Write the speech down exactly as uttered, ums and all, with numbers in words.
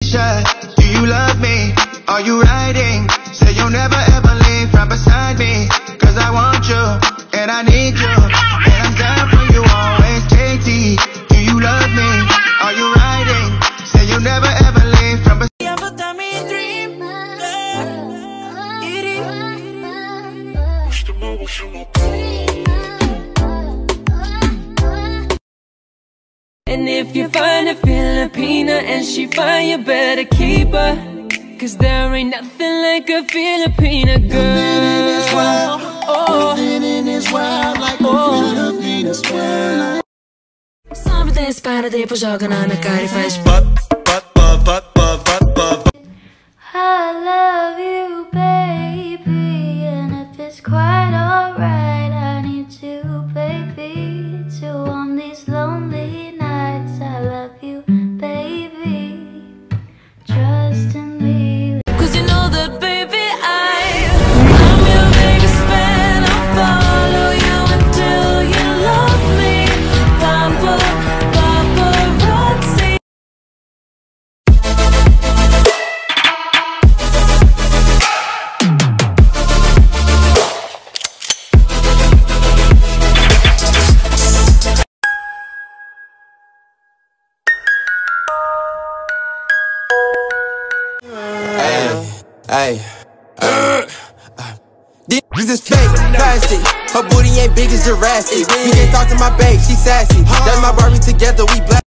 Felicia, do you love me? Are you riding? Say you'll never ever leave from beside me. Cause I want you, and I need you, and I'm down for you always. K T, do you love me? Are you riding? Say you'll never ever leave from beside me. And if you find a Filipina and she fine, you better keep her. Cause there ain't nothing like a Filipina girl. Oh, oh. Something para de pujoga na minha cara e faz pop, pop, pop, pop, pop, pop. I love you, baby, and if it's quite alright, I need you, baby, to warm these lonely nights. I love you, baby, trust in me. Cause you know that, baby, I, I'm your biggest fan. I'll follow you until you love me. Papa, paparazzi. Hey, uh, uh, this is fake, plastic. Her booty ain't big as Jurassic. You can't talk to my babe, she sassy. That's my Barbie together, we black.